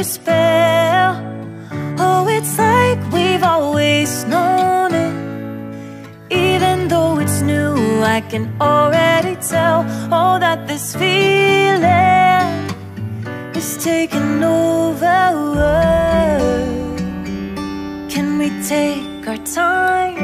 spell. Oh, it's like we've always known it. Even though it's new, I can already tell. Oh, that this feeling is taking over. Can we take our time?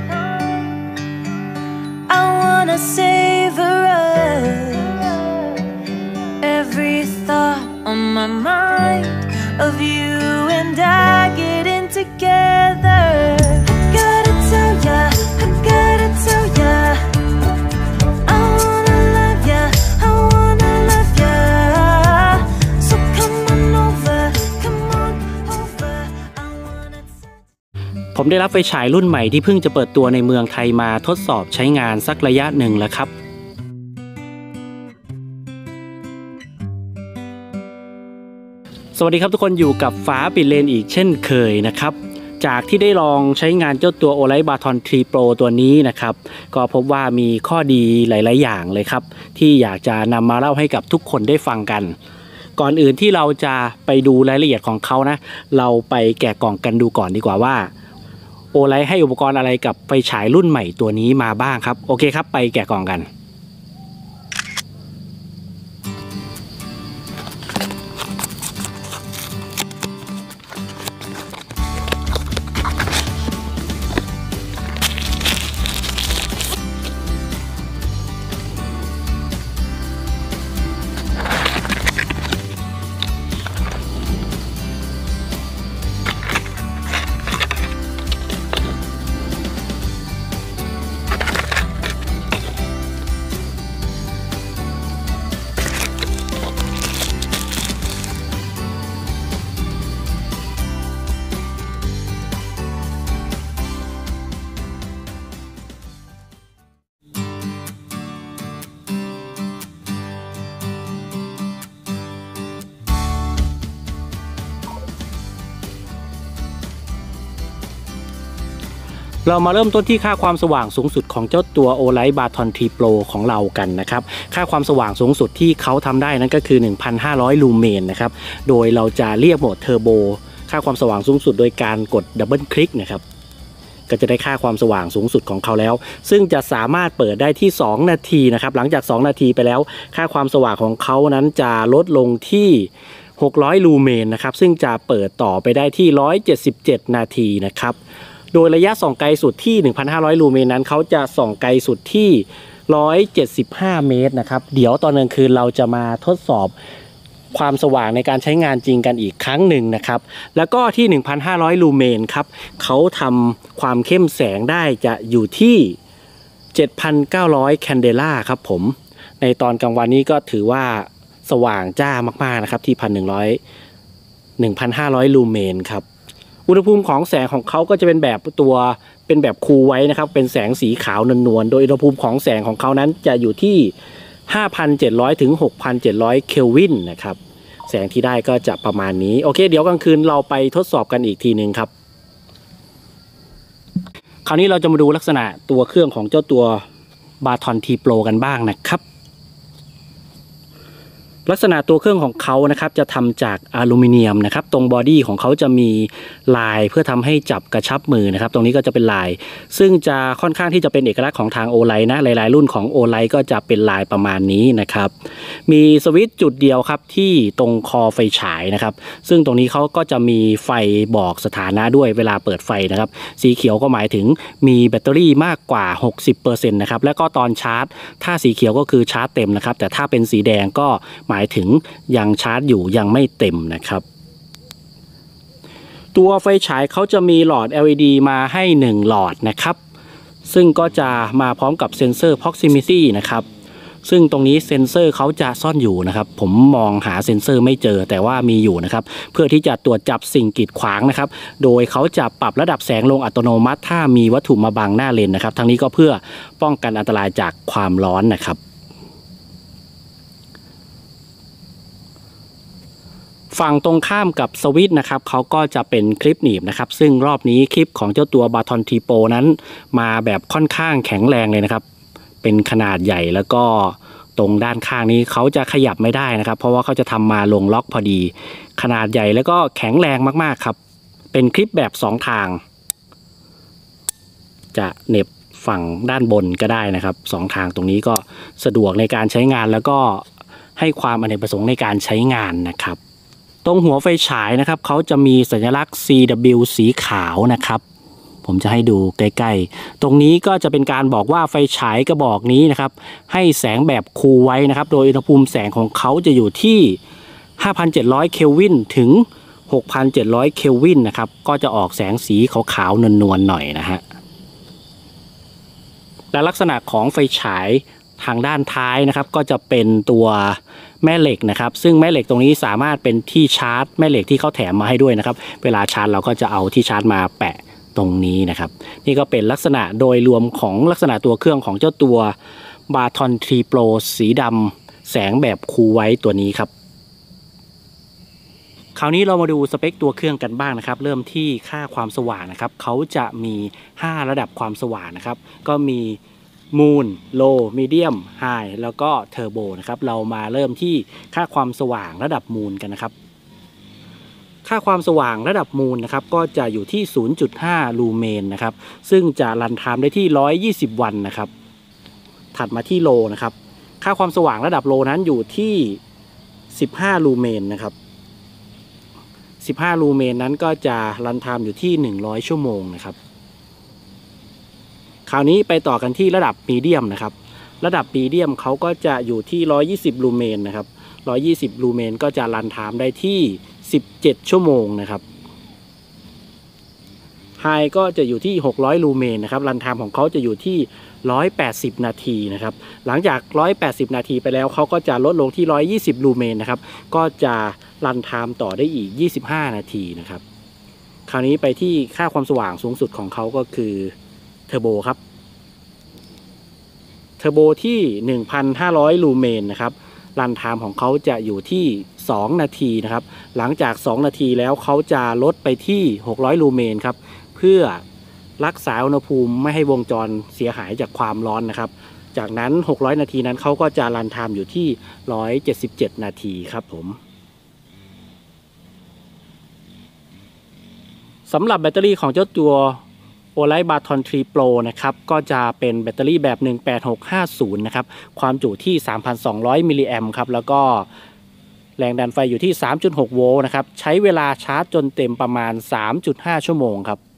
I wanna savor us. Every thought on my mind of you and I getting together. I gotta tell ya, I gotta tell ya, I wanna love ya, I wanna love ya. So come on over, come on over. I wanna ผมได้รับไฟฉายรุ่นใหม่ที่เพิ่งจะเปิดตัวในเมืองไทยมาทดสอบใช้งานสักระยะหนึ่งแล้วครับสวัสดีครับทุกคนอยู่กับฟ้าปิดเลนอีกเช่นเคยนะครับจากที่ได้ลองใช้งานเจ้าตัว Olight Baton 3 Pro ตัวนี้นะครับก็พบว่ามีข้อดีหลายๆอย่างเลยครับที่อยากจะนำมาเล่าให้กับทุกคนได้ฟังกันก่อนอื่นที่เราจะไปดูรายละเอียดของเขานะเราไปแกะกล่องกันดูก่อนดีกว่าว่า Olight ให้อุปกรณ์อะไรกับไฟฉายรุ่นใหม่ตัวนี้มาบ้างครับโอเคครับไปแกะกล่องกันเรามาเริ่มต้นที่ค่าความสว่างสูงสุดของเจ้าตัว Olight Baton 3 Pro ของเรากันนะครับค่าความสว่างสูงสุดที่เขาทำได้นั้นก็คือ 1,500 ลูเมนนะครับโดยเราจะเรียกโหมดเทอร์โบค่าความสว่างสูงสุดโดยการกดดับเบิลคลิกนะครับก็จะได้ค่าความสว่างสูงสุดของเขาแล้วซึ่งจะสามารถเปิดได้ที่2นาทีนะครับหลังจาก2นาทีไปแล้วค่าความสว่างของเขานั้นจะลดลงที่600 ลูเมนนะครับซึ่งจะเปิดต่อไปได้ที่177นาทีนะครับโดยระยะส่องไกลสุดที่ 1,500 ลูเมนนั้นเขาจะส่องไกลสุดที่175 เมตรนะครับเดี๋ยวตอนกลางคืนเราจะมาทดสอบความสว่างในการใช้งานจริงกันอีกครั้งหนึ่งนะครับแล้วก็ที่ 1,500 ลูเมนครับเขาทำความเข้มแสงได้จะอยู่ที่ 7,900 แคนเดล่าครับผมในตอนกลางวันนี้ก็ถือว่าสว่างจ้ามากๆนะครับที่ 1,500 ลูเมนครับอุณหภูมิของแสงของเขาก็จะเป็นแบบคูลไว้นะครับเป็นแสงสีขาวนวลๆโดยอุณหภูมิของแสงของเขานั้นจะอยู่ที่ 5,700 ถึง 6,700 เคลวินนะครับแสงที่ได้ก็จะประมาณนี้โอเคเดี๋ยวกลางคืนเราไปทดสอบกันอีกทีนึงครับคราวนี้เราจะมาดูลักษณะตัวเครื่องของเจ้าตัว Baton 3 Pro กันบ้างนะครับลักษณะตัวเครื่องของเขานะครับจะทำจากอลูมิเนียมนะครับตรงบอดี้ของเขาจะมีลายเพื่อทำให้จับกระชับมือนะครับตรงนี้ก็จะเป็นลายซึ่งจะค่อนข้างที่จะเป็นเอกลักษณ์ของทาง Olight นะหลายๆรุ่นของ Olight ก็จะเป็นลายประมาณนี้นะครับมีสวิตช์จุดเดียวครับที่ตรงคอไฟฉายนะครับซึ่งตรงนี้เขาก็จะมีไฟบอกสถานะด้วยเวลาเปิดไฟนะครับสีเขียวก็หมายถึงมีแบตเตอรี่มากกว่า 60% นะครับแล้วก็ตอนชาร์จถ้าสีเขียวก็คือชาร์จเต็มนะครับแต่ถ้าเป็นสีแดงก็หมายถึงยังชาร์จอยู่ยังไม่เต็มนะครับตัวไฟฉายเขาจะมีหลอด LED มาให้1หลอดนะครับซึ่งก็จะมาพร้อมกับเซ็นเซอร์ Proximity นะครับซึ่งตรงนี้เซ็นเซอร์เขาจะซ่อนอยู่นะครับผมมองหาเซ็นเซอร์ไม่เจอแต่ว่ามีอยู่นะครับเพื่อที่จะตรวจจับสิ่งกีดขวางนะครับโดยเขาจะปรับระดับแสงลงอัตโนมัติถ้ามีวัตถุมาบังหน้าเลนนะครับทั้งนี้ก็เพื่อป้องกันอันตรายจากความร้อนนะครับฝั่งตรงข้ามกับสวิตช์นะครับเขาก็จะเป็นคลิปหนีบนะครับซึ่งรอบนี้คลิปของเจ้าตัว Baton 3 Pro นั้นมาแบบค่อนข้างแข็งแรงเลยนะครับเป็นขนาดใหญ่แล้วก็ตรงด้านข้างนี้เขาจะขยับไม่ได้นะครับเพราะว่าเขาจะทำมาลงล็อกพอดีขนาดใหญ่แล้วก็แข็งแรงมากๆครับเป็นคลิปแบบ2ทางจะเหน็บฝั่งด้านบนก็ได้นะครับ2ทางตรงนี้ก็สะดวกในการใช้งานแล้วก็ให้ความอเนกประสงค์ในการใช้งานนะครับตรงหัวไฟฉายนะครับเขาจะมีสัญลักษณ์ CW สีขาวนะครับผมจะให้ดูใกล้ๆตรงนี้ก็จะเป็นการบอกว่าไฟฉายกระบอกนี้นะครับให้แสงแบบคูลไว้นะครับโดยอุณหภูมิแสงของเขาจะอยู่ที่ 5,700 เคลวินถึง 6,700 เคลวินนะครับก็จะออกแสงสีขาวๆนวลๆหน่อยนะฮะและลักษณะของไฟฉายทางด้านท้ายนะครับก็จะเป็นตัวแม่เหล็กนะครับซึ่งแม่เหล็กตรงนี้สามารถเป็นที่ชาร์จแม่เหล็กที่เขาแถมมาให้ด้วยนะครับเวลาชาร์จเราก็จะเอาที่ชาร์จมาแปะตรงนี้นะครับนี่ก็เป็นลักษณะโดยรวมของลักษณะตัวเครื่องของเจ้าตัว Baton 3 Pro สีดำแสงแบบคูลไว้ตัวนี้ครับคราวนี้เรามาดูสเปคตัวเครื่องกันบ้างนะครับเริ่มที่ค่าความสว่างนะครับเขาจะมี5ระดับความสว่างนะครับก็มีMoon Low Medium High แล้วก็ Turbo นะครับเรามาเริ่มที่ค่าความสว่างระดับ Moon กันนะครับค่าความสว่างระดับ Moon นะครับก็จะอยู่ที่ 0.5 ลูเมนนะครับซึ่งจะรันไทม์ได้ที่120วันนะครับถัดมาที่ Low นะครับค่าความสว่างระดับ Low นั้นอยู่ที่15ลูเมนนะครับ15ลูเมนนั้นก็จะรันไทม์อยู่ที่100ชั่วโมงนะครับคราวนี้ไปต่อกันที่ระดับมีเดียมนะครับระดับมีเดียมเขาก็จะอยู่ที่120ลูเมนนะครับ120ลูเมนก็จะรันไทม์ได้ที่17ชั่วโมงนะครับไฮก็จะอยู่ที่600ลูเมนนะครับรันไทม์ของเขาจะอยู่ที่180นาทีนะครับหลังจาก180นาทีไปแล้วเขาก็จะลดลงที่120ลูเมนนะครับก็จะรันไทม์ต่อได้อีก25นาทีนะครับคราวนี้ไปที่ค่าความสว่างสูงสุดของเขาก็คือเทอร์โบครับเทอร์โบที่ 1,500 ลูเมนนะครับรันไทม์ของเขาจะอยู่ที่2นาทีนะครับหลังจาก2นาทีแล้วเขาจะลดไปที่600ลูเมนครับเพื่อรักษาอุณหภูมิไม่ให้วงจรเสียหายจากความร้อนนะครับจากนั้น600นาทีนั้นเขาก็จะรันไทม์อยู่ที่177นาทีครับผมสำหรับแบตเตอรี่ของเจ้าตัวOlight Baton 3 Pro นะครับก็จะเป็นแบตเตอรี่แบบ 18650 นะครับความจุที่ 3,200 มิลลิแอมป์ครับแล้วก็แรงดันไฟอยู่ที่ 3.6 โวลต์นะครับใช้เวลาชาร์จจนเต็มประมาณ 3.5 ชั่วโมงครับ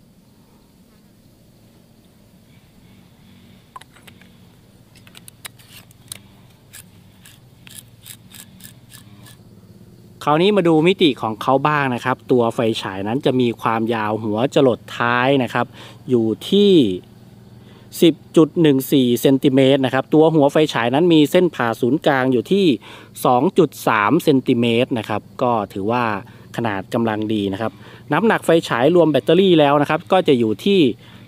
คราวนี้มาดูมิติของเขาบ้างนะครับตัวไฟฉายนั้นจะมีความยาวหัวจรดท้ายนะครับอยู่ที่ 10.14 เซนติเมตรนะครับตัวหัวไฟฉายนั้นมีเส้นผ่าศูนย์กลางอยู่ที่ 2.3 เซนติเมตรนะครับก็ถือว่าขนาดกำลังดีนะครับน้ำหนักไฟฉายรวมแบตเตอรี่แล้วนะครับก็จะอยู่ที่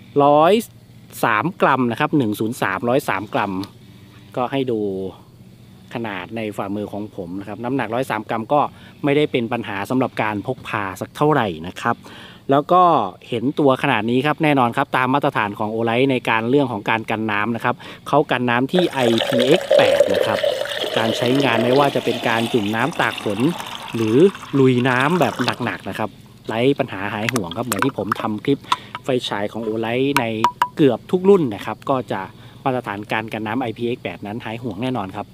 103กรัมนะครับ103 กรัมก็ให้ดูขนาดในฝ่ามือของผมนะครับน้ำหนัก103กรัมก็ไม่ได้เป็นปัญหาสำหรับการพกพาสักเท่าไหร่นะครับแล้วก็เห็นตัวขนาดนี้ครับแน่นอนครับตามมาตรฐานของ Olight ในการเรื่องของการกันน้ำนะครับเขากันน้ำที่ IPX8 นะครับการใช้งานไม่ว่าจะเป็นการจุ่มน้ำตากฝนหรือลุยน้ำแบบหนักๆนะครับไร้ปัญหาหายห่วงครับเหมือนที่ผมทำคลิปไฟฉายของ Olight ในเกือบทุกรุ่นนะครับก็จะมาตรฐานการกันน้ำ IPX8 นั้นหายห่วงแน่นอนครับ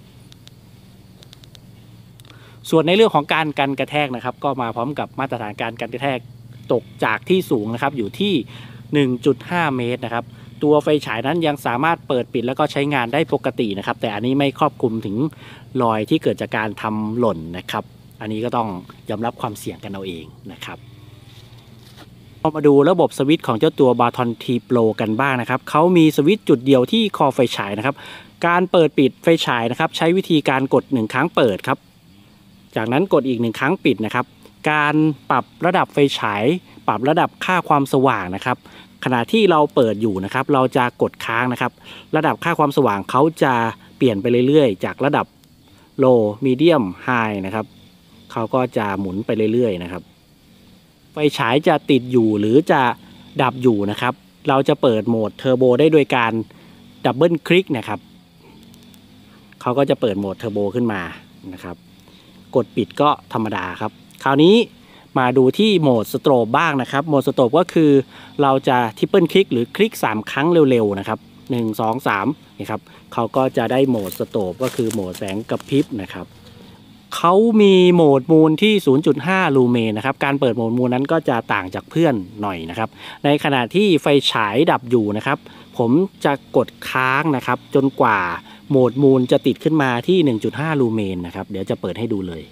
ส่วนในเรื่องของการกันกระแทกนะครับก็มาพร้อมกับมาตรฐานการกันกระแทกตกจากที่สูงนะครับอยู่ที่ 1.5 เมตรนะครับตัวไฟฉายนั้นยังสามารถเปิดปิดแล้วก็ใช้งานได้ปกตินะครับแต่อันนี้ไม่ครอบคลุมถึงรอยที่เกิดจากการทำหล่นนะครับอันนี้ก็ต้องยอมรับความเสี่ยงกันเอาเองนะครับมาดูระบบสวิตช์ของเจ้าตัว Baton 3 Pro กันบ้างนะครับเขามีสวิตช์จุดเดียวที่คอไฟฉายนะครับการเปิดปิดไฟฉายนะครับใช้วิธีการกด1ครั้งเปิดครับจากนั้นกดอีก1ครั้งปิดนะครับการปรับระดับไฟฉายปรับระดับค่าความสว่างนะครับขณะที่เราเปิดอยู่นะครับเราจะกดค้างนะครับระดับค่าความสว่างเขาจะเปลี่ยนไปเรื่อยๆจากระดับ Low Medium High นะครับเขาก็จะหมุนไปเรื่อยๆนะครับไฟฉายจะติดอยู่หรือจะดับอยู่นะครับเราจะเปิดโหมดเทอร์โบได้โดยการดับเบิลคลิกนะครับเเขาก็จะเปิดโหมดเทอร์โบขึ้นมานะครับกดปิดก็ธรรมดาครับคราวนี้มาดูที่โหมดสโตรบบ้างนะครับโหมดสโตรบก็คือเราจะทริปเปิลคลิกหรือคลิก3ครั้งเร็วๆนะครับ1 2 3นี่ครับเขาก็จะได้โหมดสโตรบก็คือโหมดแสงกระพริบนะครับเขามีโหมดมูลที่ 0.5 ลูเมนนะครับการเปิดโหมดมูลนั้นก็จะต่างจากเพื่อนหน่อยนะครับในขณะที่ไฟฉายดับอยู่นะครับผมจะกดค้างนะครับจนกว่าโหมดมูลจะติดขึ้นมาที่ 1.5 ลูเมนนะครับเดี๋ยวจะเปิดให้ดูเลย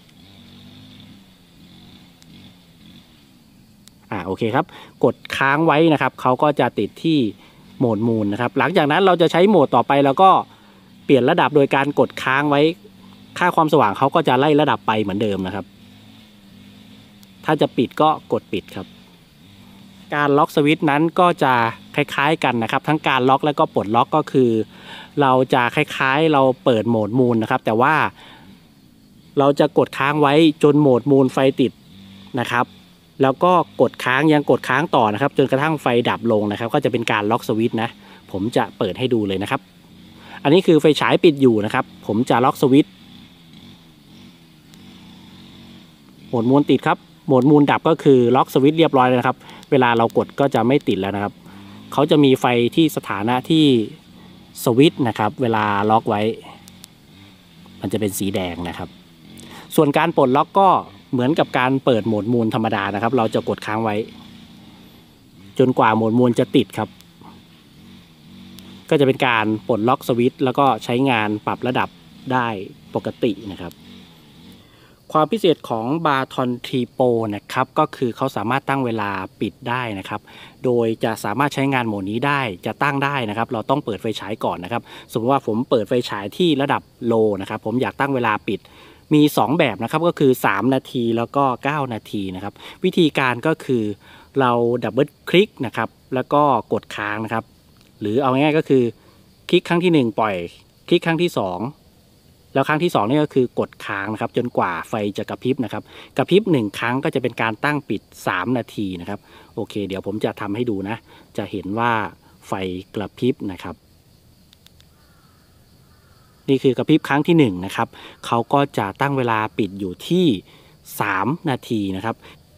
โอเคครับกดค้างไว้นะครับเขาก็จะติดที่โหมดมูลนะครับหลังจากนั้นเราจะใช้โหมดต่อไปแล้วก็เปลี่ยนระดับโดยการกดค้างไว้ค่าความสว่างเขาก็จะไล่ระดับไปเหมือนเดิมนะครับถ้าจะปิดก็กดปิดครับการล็อกสวิตช์นั้นก็จะคล้ายๆกันนะครับทั้งการล็อกและก็ปลดล็อกก็คือเราจะคล้ายๆเราเปิดโหมดมูลนะครับแต่ว่าเราจะกดค้างไว้จนโหมดมูลไฟติดนะครับแล้วก็กดค้างยังกดค้างต่อนะครับจนกระทั่งไฟดับลงนะครับก็จะเป็นการล็อกสวิตช์นะผมจะเปิดให้ดูเลยนะครับอันนี้คือไฟฉายปิดอยู่นะครับผมจะล็อกสวิตช์โหมดมูลติดครับโหมดมูลดับก็คือล็อกสวิตช์เรียบร้อยเลยนะครับเวลาเรากดก็จะไม่ติดแล้วนะครับเขาจะมีไฟที่สถานะที่สวิตช์นะครับเวลาล็อกไว้มันจะเป็นสีแดงนะครับส่วนการปลดล็อกก็เหมือนกับการเปิดโหมดมูลธรรมดานะครับเราจะกดค้างไว้จนกว่าโหมดมูลจะติดครับก็จะเป็นการปลดล็อกสวิตช์แล้วก็ใช้งานปรับระดับได้ปกตินะครับความพิเศษของบาทอนทรีโปรนะครับก็คือเขาสามารถตั้งเวลาปิดได้นะครับโดยจะสามารถใช้งานโหมดนี้ได้จะตั้งได้นะครับเราต้องเปิดไฟฉายก่อนนะครับสมมติว่าผมเปิดไฟฉายที่ระดับโลนะครับผมอยากตั้งเวลาปิดมี2แบบนะครับก็คือ3นาทีแล้วก็9นาทีนะครับวิธีการก็คือเราดับเบิลคลิกนะครับแล้วก็กดค้างนะครับหรือเอาง่ายๆก็คือคลิกครั้งที่1ปล่อยคลิกครั้งที่2แล้วครั้งที่2นี่ก็คือกดค้างนะครับจนกว่าไฟจะกระพริบนะครับกระพริบ1ครั้งก็จะเป็นการตั้งปิด3นาทีนะครับโอเคเดี๋ยวผมจะทำให้ดูนะจะเห็นว่าไฟกระพริบนะครับนี่คือกระพริบครั้งที่1นะครับเขาก็จะตั้งเวลาปิดอยู่ที่3นาทีนะครับ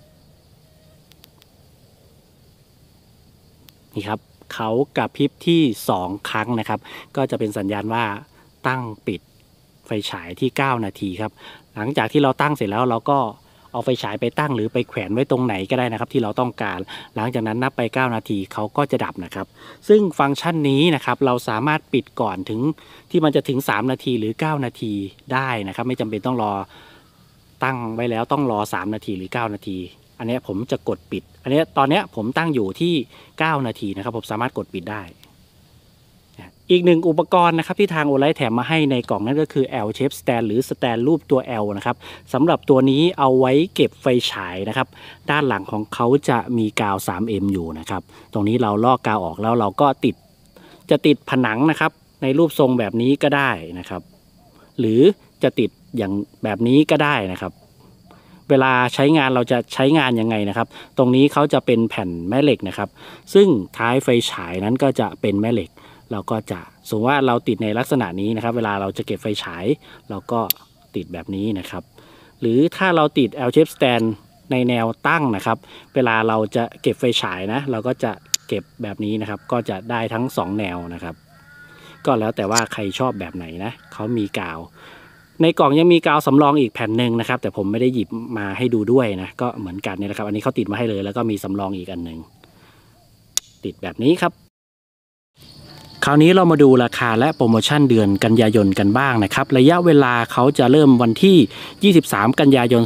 นี่ครับเขากระพริบที่2ครั้งนะครับก็จะเป็นสัญญาณว่าตั้งปิดไฟฉายที่9นาทีครับหลังจากที่เราตั้งเสร็จแล้วเราก็เอาไฟฉายไปตั้งหรือไปแขวนไว้ตรงไหนก็ได้นะครับที่เราต้องการหลังจากนั้นนับไป9นาทีเขาก็จะดับนะครับซึ่งฟังก์ชันนี้นะครับเราสามารถปิดก่อนถึงที่มันจะถึง3นาทีหรือ9นาทีได้นะครับไม่จำเป็นต้องรอตั้งไว้แล้วต้องรอ3นาทีหรือ9นาทีอันนี้ผมจะกดปิดอันนี้ตอนนี้ผมตั้งอยู่ที่9นาทีนะครับผมสามารถกดปิดได้อีกหนึ่งอุปกรณ์นะครับที่ทางโอไลท์แถมมาให้ในกล่องนั่นก็คือ L shape stand หรือสแตนรูปตัว L นะครับสำหรับตัวนี้เอาไว้เก็บไฟฉายนะครับด้านหลังของเขาจะมีกาว 3M อยู่นะครับตรงนี้เราลอกกาวออกแล้วเราก็จะติดผนังนะครับในรูปทรงแบบนี้ก็ได้นะครับหรือจะติดอย่างแบบนี้ก็ได้นะครับเวลาใช้งานเราจะใช้งานยังไงนะครับตรงนี้เขาจะเป็นแผ่นแม่เหล็กนะครับซึ่งท้ายไฟฉายนั้นก็จะเป็นแม่เหล็กเราก็จะสมมติว่าเราติดในลักษณะนี้นะครับเวลาเราจะเก็บไฟฉายเราก็ติดแบบนี้นะครับหรือถ้าเราติด L shape stand ในแนวตั้งนะครับเวลาเราจะเก็บไฟฉายนะเราก็จะเก็บแบบนี้นะครับก็จะได้ทั้ง2แนวนะครับก็แล้วแต่ว่าใครชอบแบบไหนนะเขามีกาวในกล่องยังมีกาวสำรองอีกแผ่นหนึ่งนะครับแต่ผมไม่ได้หยิบมาให้ดูด้วยนะก็เหมือนกันเนี่ยนะครับอันนี้เขาติดมาให้เลยแล้วก็มีสำรองอีกอันหนึ่งติดแบบนี้ครับคราวนี้เรามาดูราคาและโปรโมชั่นเดือนกันยายนกันบ้างนะครับระยะเวลาเขาจะเริ่มวันที่23กันยายน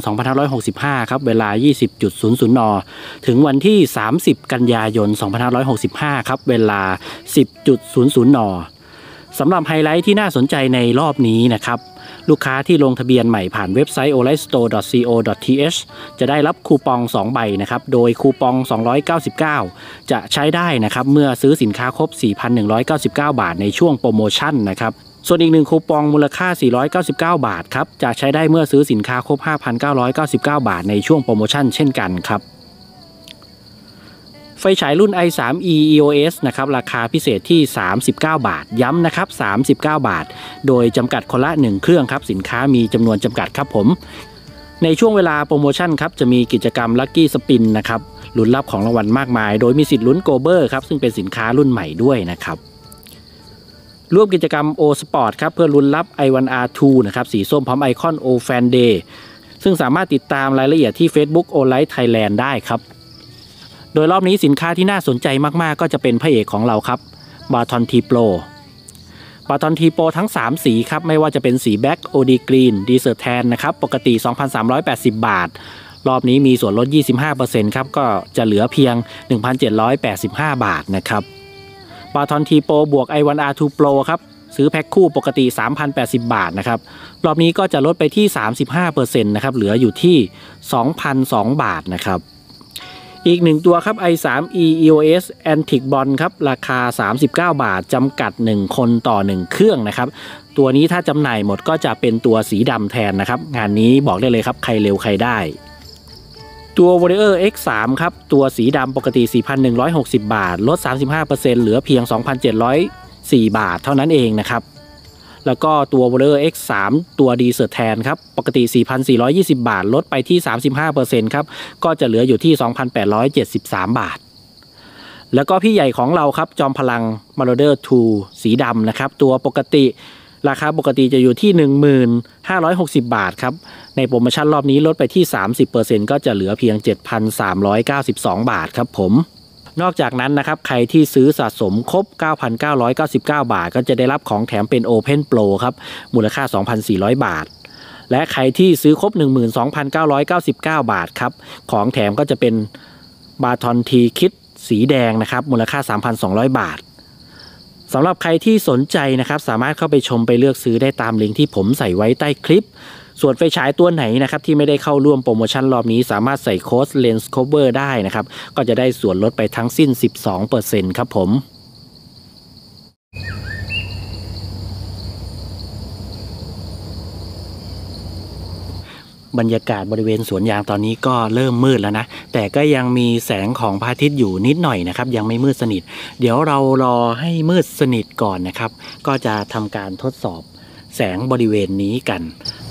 2565ครับเวลา 20.00 น.ถึงวันที่30กันยายน2565ครับเวลา 10.00 น.สำหรับไฮไลท์ที่น่าสนใจในรอบนี้นะครับลูกค้าที่ลงทะเบียนใหม่ผ่านเว็บไซต์ olightstore.co.th จะได้รับคูปอง2ใบนะครับโดยคูปอง299จะใช้ได้นะครับเมื่อซื้อสินค้าครบ 4,199 บาทในช่วงโปรโมชั่นนะครับส่วนอีก1คูปองมูลค่า499 บาทครับจะใช้ได้เมื่อซื้อสินค้าครบ 5,999 บาทในช่วงโปรโมชั่นเช่นกันครับไฟฉายรุ่น i3e EOS นะครับราคาพิเศษที่39 บาทย้ำนะครับ39 บาทโดยจำกัดคนละ1เครื่องครับสินค้ามีจำนวนจำกัดครับผมในช่วงเวลาโปรโมชั่นครับจะมีกิจกรรม Lucky Spin นะครับลุ้นรับของรางวัลมากมายโดยมีสิทธิ์ลุ้นโกเบอร์ครับซึ่งเป็นสินค้ารุ่นใหม่ด้วยนะครับร่วมกิจกรรม O Sport ครับเพื่อลุ้นรับ i1R2 นะครับสีส้มพร้อมไอคอน O Fan Day ซึ่งสามารถติดตามรายละเอียดที่ Facebook Olight Thailand ได้ครับโดยรอบนี้สินค้าที่น่าสนใจมากๆก็จะเป็นพระเอกของเราครับ Baton T Pro Baton T Pro ทั้ง3สีครับไม่ว่าจะเป็นสีแบ็ก OD Green Desert Tan นะครับปกติ 2,380 บาทรอบนี้มีส่วนลด 25% ครับก็จะเหลือเพียง 1,785 บาทนะครับBaton T Pro บวก i1R2 Pro ครับซื้อแพ็คคู่ปกติ 3,080 บาทนะครับรอบนี้ก็จะลดไปที่ 35% นะครับเหลืออยู่ที่ 2,002 บาทนะครับอีก1ตัวครับ i3e EOS Antique Bond ครับราคา39 บาทจำกัด1คนต่อ1เครื่องนะครับตัวนี้ถ้าจำหน่ายหมดก็จะเป็นตัวสีดำแทนนะครับงานนี้บอกได้เลยครับใครเร็วใครได้ตัว Warrior X3 ครับตัวสีดำปกติ 4,160 บาทลด 35% เหลือเพียง 2,704 บาทเท่านั้นเองนะครับแล้วก็ตัว Warrior X3 ตัว Desert Tan ครับปกติ 4,420 บาทลดไปที่ 35% ครับก็จะเหลืออยู่ที่ 2,873 บาทแล้วก็พี่ใหญ่ของเราครับจอมพลัง Marauder 2 สีดำนะครับตัวปกติราคาปกติจะอยู่ที่ 1560 บาทครับในโปรโมชั่นรอบนี้ลดไปที่ 30% ก็จะเหลือเพียง 7,392 บาทครับผมนอกจากนั้นนะครับใครที่ซื้อสะสมครบ 9,999 บาทก็จะได้รับของแถมเป็น Open Pro ครับมูลค่า 2,400 บาทและใครที่ซื้อครบ 12,999 บาทครับของแถมก็จะเป็น Baton T Kit สีแดงนะครับมูลค่า 3,200 บาทสำหรับใครที่สนใจนะครับสามารถเข้าไปชมไปเลือกซื้อได้ตามลิงก์ที่ผมใส่ไว้ใต้คลิปส่วนไฟฉายตัวไหนนะครับที่ไม่ได้เข้าร่วมโปรโมชั่นรอบนี้สามารถใส่โค้ด Lens Cover ได้นะครับก็จะได้ส่วนลดไปทั้งสิ้น 12% ครับผมบรรยากาศบริเวณสวนยางตอนนี้ก็เริ่มมืดแล้วนะแต่ก็ยังมีแสงของพระอาทิตย์อยู่นิดหน่อยนะครับยังไม่มืดสนิทเดี๋ยวเรารอให้มืดสนิทก่อนนะครับก็จะทำการทดสอบแสงบริเวณนี้กัน